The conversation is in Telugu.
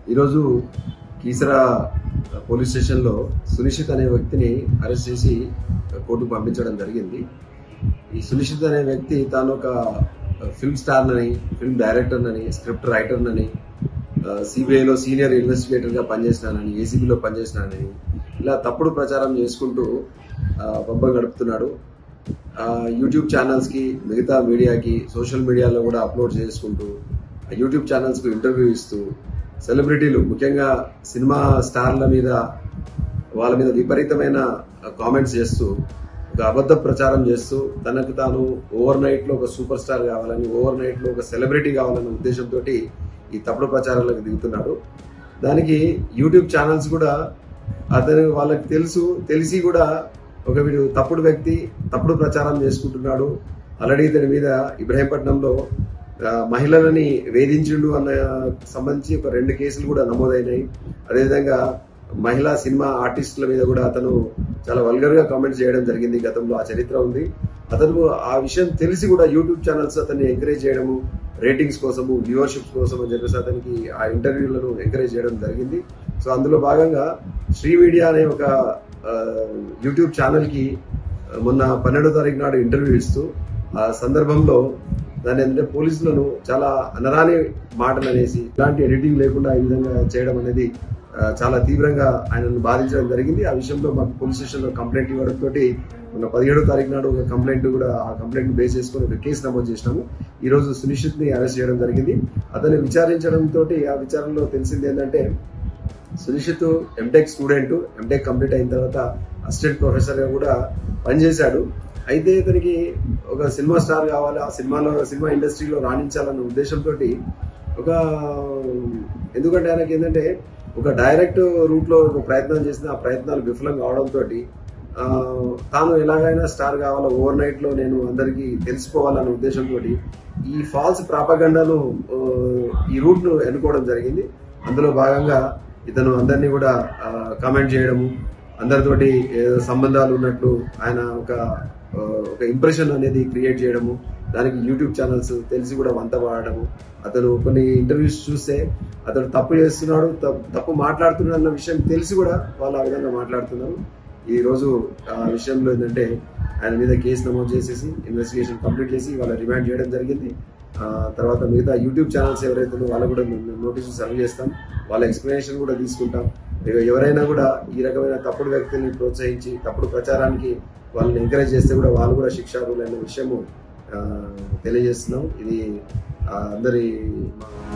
ఈరోజు కీసరా పోలీస్ స్టేషన్లో సునిశ్చిత్ అనే వ్యక్తిని అరెస్ట్ చేసి కోర్టుకు పంపించడం జరిగింది. ఈ సునిశ్చిత్ అనే వ్యక్తి తాను ఒక ఫిల్మ్ స్టార్నని, ఫిల్మ్ డైరెక్టర్నని, స్క్రిప్ట్ రైటర్నని, సిబిఐలో సీనియర్ ఇన్వెస్టిగేటర్గా పనిచేసినానని, ఏసీబీలో పనిచేసినానని ఇలా తప్పుడు ప్రచారం చేసుకుంటూ పబ్బం గడుపుతున్నాడు. యూట్యూబ్ ఛానల్స్కి, మిగతా మీడియాకి, సోషల్ మీడియాలో కూడా అప్లోడ్ చేసుకుంటూ యూట్యూబ్ ఛానల్స్కు ఇంటర్వ్యూ ఇస్తూ సెలబ్రిటీలు, ముఖ్యంగా సినిమా స్టార్ల మీద, వాళ్ళ మీద విపరీతమైన కామెంట్స్ చేస్తూ ఒక అబద్ధ ప్రచారం చేస్తూ తనకు తాను ఓవర్ నైట్లో ఒక సూపర్ స్టార్ కావాలని, ఓవర్ నైట్లో ఒక సెలబ్రిటీ కావాలన్న ఉద్దేశంతో ఈ తప్పుడు ప్రచారాలకు దిగుతున్నాడు. దానికి యూట్యూబ్ ఛానల్స్ కూడా వాళ్ళకి తెలిసి కూడా ఒక వీడు తప్పుడు వ్యక్తి, తప్పుడు ప్రచారం చేసుకుంటున్నాడు. ఆల్రెడీ ఇతని మీద ఇబ్రహీంపట్నంలో మహిళలని వేధించిండు అన్న సంబంధించి ఒక 2 కేసులు కూడా నమోదైనాయి. అదేవిధంగా మహిళా సినిమా ఆర్టిస్టుల మీద కూడా అతను చాలా వల్గర్ గా కామెంట్స్ చేయడం జరిగింది. గతంలో ఆ చరిత్ర ఉంది. అతను ఆ విషయం తెలిసి కూడా యూట్యూబ్ ఛానల్స్ అతన్ని ఎంకరేజ్ చేయడము, రేటింగ్స్ కోసము, వ్యూవర్షిప్స్ కోసం అని చెప్పేసి అతనికి ఆ ఇంటర్వ్యూలను ఎంకరేజ్ చేయడం జరిగింది. సో అందులో భాగంగా శ్రీ మీడియా అనే ఒక యూట్యూబ్ ఛానల్ కి మొన్న 12వ తారీఖు నాడు ఇంటర్వ్యూ ఇస్తూ ఆ సందర్భంలో దాని ఏంటంటే పోలీసులను చాలా అనరాని మాటలు అనేసి, ఇలాంటి ఎడిటింగ్ లేకుండా ఈ విధంగా చేయడం అనేది చాలా తీవ్రంగా ఆయనను బాధించడం జరిగింది. ఆ విషయంలో మాకు పోలీస్ స్టేషన్ లో కంప్లైంట్ ఇవ్వడంతో మొన్న 17వ తారీఖు నాడు ఒక కంప్లైంట్ కూడా, ఆ కంప్లైంట్ బేస్ చేసుకుని ఒక కేసు నమోదు చేసినాము. ఈ రోజు సునిశ్చిత్ ని అరెస్ట్ చేయడం జరిగింది. అతన్ని విచారించడంతో ఆ విచారణలో తెలిసింది ఏంటంటే Sunishchit MTech student, MTech complete అయిన తర్వాత అసిస్టెంట్ ప్రొఫెసర్ గా కూడా పనిచేశాడు. అయితే ఇతనికి ఒక సినిమా స్టార్ కావాలి, ఆ సినిమా ఇండస్ట్రీలో రాణించాలన్న ఉద్దేశంతో ఎందుకంటే ఆయనకి ఏంటంటే ఒక డైరెక్ట్ రూట్ లో ఒక ప్రయత్నం చేసిన, ఆ ప్రయత్నాలు విఫలం కావడంతో తాను ఎలాగైనా స్టార్ కావాలా, ఓవర్ నైట్ లో నేను అందరికీ తెలిసిపోవాలన్న ఉద్దేశంతో ఈ ఫాల్స్ ప్రాపగండాను, ఈ రూట్ ను ఎన్నుకోవడం జరిగింది. అందులో భాగంగా ఇతను అందరినీ కూడా కామెంట్ చేయడము, అందరితోటి సంబంధాలు ఉన్నట్లు ఆయన ఒక ఇంప్రెషన్ అనేది క్రియేట్ చేయడము, దానికి యూట్యూబ్ ఛానల్స్ తెలిసి కూడా వంత వాడడము. అతను కొన్ని ఇంటర్వ్యూస్ చూస్తే అతను తప్పు చేస్తున్నాడు, తప్పు మాట్లాడుతున్నాడు అన్న విషయం తెలిసి కూడా వాళ్ళు ఆ విధంగా మాట్లాడుతున్నారు. ఈ రోజు ఆ విషయంలో ఏంటంటే ఆయన మీద కేసు నమోదు చేసేసి ఇన్వెస్టిగేషన్ కంప్లీట్ చేసి వాళ్ళ రిమాండ్ చేయడం జరిగింది. తర్వాత మిగతా యూట్యూబ్ ఛానల్స్ ఎవరైతే వాళ్ళకు కూడా నోటీసులు సర్వ్ చేస్తాం, వాళ్ళ ఎక్స్ప్లెనేషన్ కూడా తీసుకుంటాం. ఎవరైనా కూడా ఈ రకమైన తప్పుడు వ్యక్తుల్ని ప్రోత్సహించి తప్పుడు ప్రచారానికి వాళ్ళని ఎంకరేజ్ చేస్తే కూడా వాళ్ళు కూడా శిక్షార్హులైన విషయము తెలియజేస్తున్నాం. ఇది అందరి